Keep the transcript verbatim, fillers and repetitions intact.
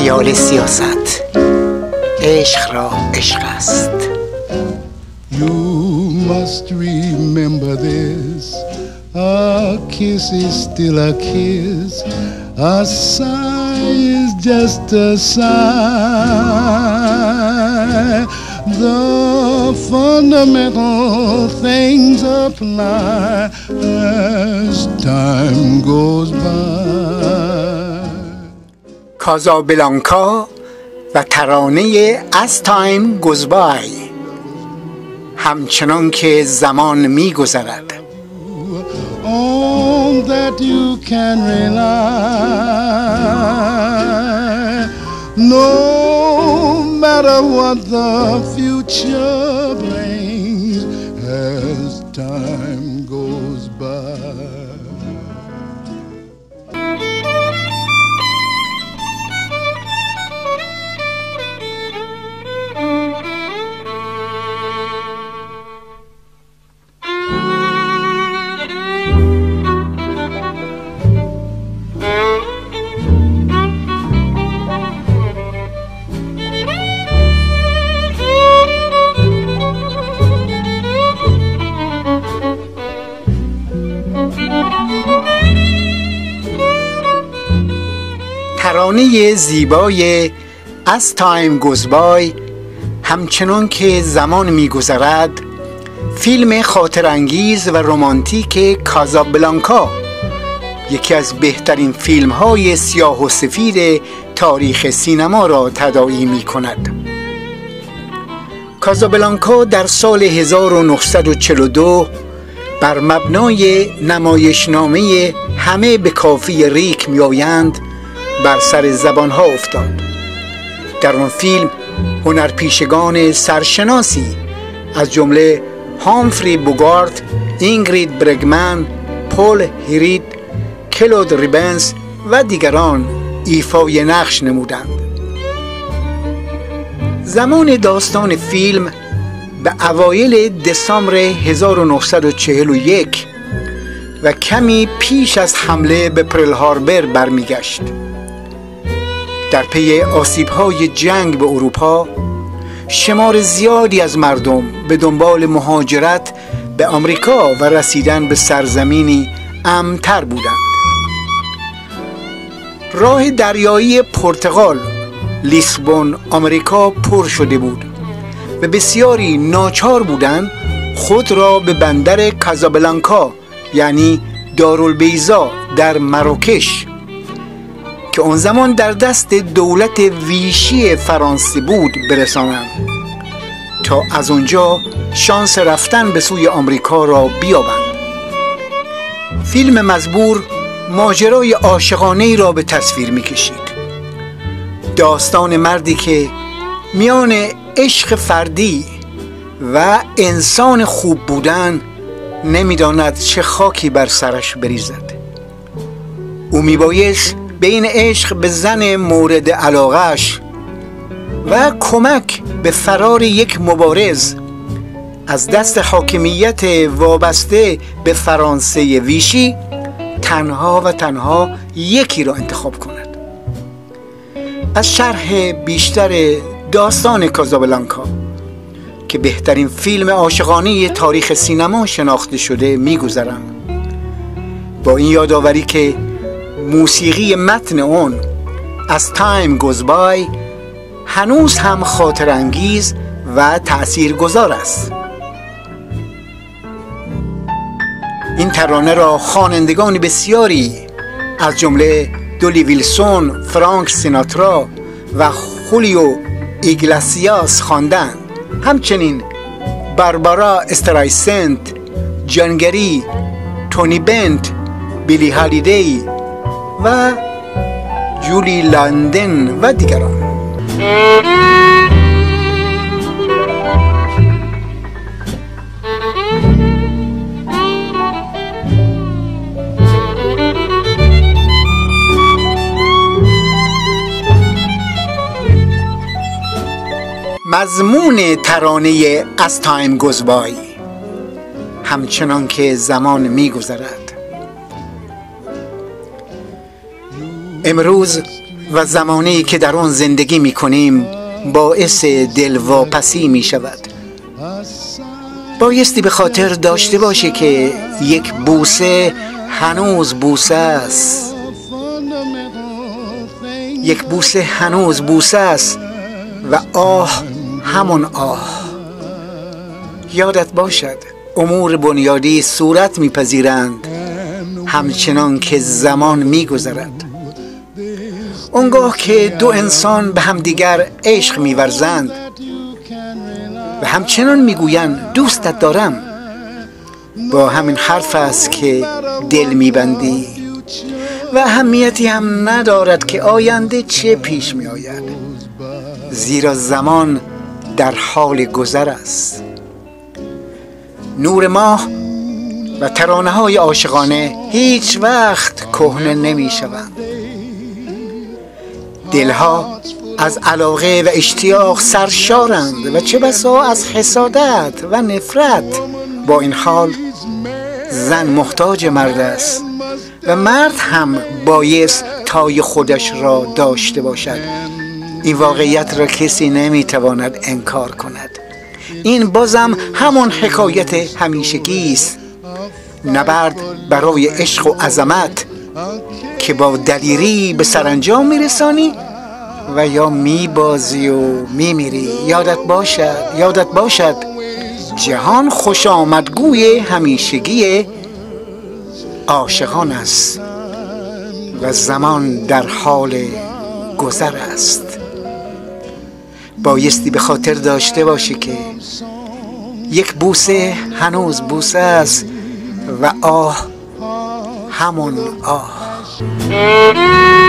خیال سیاست. عشق را عشق است. You must remember this. A kiss is still a kiss. A sigh is just a sigh. The fundamental things apply as time goes by. کازابلانکا و ترانه As Time Goes By. همچنان که زمان می گذرد. On that you can rely, no matter what the future brings as time goes by. ترانه زیبای As Time Goes By، همچنان که زمان می‌گذرد، فیلم خاطرانگیز و رمانتیک کازابلانکا، یکی از بهترین فیلم‌های سیاه و سفید تاریخ سینما را تداعی می‌کند. کازابلانکا در سال هزار و نهصد و چهل و دو بر مبنای نمایشنامه همه به کافی ریک می‌آیند بر سر زبانها افتاد. در آن فیلم هنرپیشگان سرشناسی از جمله هامفری بوگارت، اینگرید برگمن، پول هیرید، کلود ریبنز و دیگران ایفای نقش نمودند. زمان داستان فیلم به اوایل دسامبر هزار و نهصد و چهل و یک و کمی پیش از حمله به پرل هاربر برمیگشت. در پی آسیب‌های جنگ به اروپا، شمار زیادی از مردم به دنبال مهاجرت به آمریکا و رسیدن به سرزمینی امن‌تر بودند. راه دریایی پرتغال، لیسبون، آمریکا پر شده بود و بسیاری ناچار بودند خود را به بندر کازابلانکا، یعنی دارالبیضا در مراکش که آن زمان در دست دولت ویشی فرانسه بود برسانند تا از آنجا شانس رفتن به سوی آمریکا را بیابند. فیلم مزبور ماجرای عاشقانه‌ای را به تصویر می‌کشید. داستان مردی که میان عشق فردی و انسان خوب بودن نمی‌داند چه خاکی بر سرش بریزد. او میبایست بین عشق به زن مورد علاقه‌اش و کمک به فرار یک مبارز از دست حاکمیت وابسته به فرانسه ویشی تنها و تنها یکی را انتخاب کند. از شرح بیشتر داستان کازابلانکا که بهترین فیلم عاشقانه تاریخ سینما شناخته شده میگذرم، با این یادآوری که موسیقی متن اون As Time Goes By هنوز هم خاطر انگیز و تأثیر گذار است. این ترانه را خوانندگان بسیاری از جمله دولی ویلسون، فرانک سیناترا و خولیو ایگلاسیاس خواندند. همچنین باربارا استرایسنت، جان گری، تونی بنت، بیلی هالیدی و جولی لندن و دیگران. مضمون ترانه As Time Goes By، همچنان که زمان می‌گذرد. امروز و زمانی که در آن زندگی می کنیم باعث دلواپسی می شود. بایستی به خاطر داشته باشه که یک بوسه هنوز بوسه است. یک بوسه هنوز بوسه است و آه همون آه. یادت باشد امور بنیادی صورت میپذیرند همچنان که زمان میگذرد. اونگاه که دو انسان به همدیگر عشق میورزند و همچنان میگویند دوستت دارم، با همین حرف است که دل میبندی و اهمیتی هم ندارد که آینده چه پیش می آید، زیرا زمان در حال گذر است. نور ماه و ترانه های عاشقانه هیچ وقت کهنه نمی شوند. دلها از علاقه و اشتیاق سرشارند و چه بسا از حسادت و نفرت. با این حال زن محتاج مرد است و مرد هم بایست تای خودش را داشته باشد. این واقعیت را کسی نمیتواند انکار کند. این بازم همون حکایت همیشگی است. نبرد برای عشق و عظمت که با دلیری به سرانجام میرسانی و یا میبازی و میمیری. یادت باشد یادت باشد جهان خوش آمدگوی همیشگی عاشقان است و زمان در حال گذر است. بایستی به خاطر داشته باشی که یک بوسه هنوز بوسه است و آه همون آه.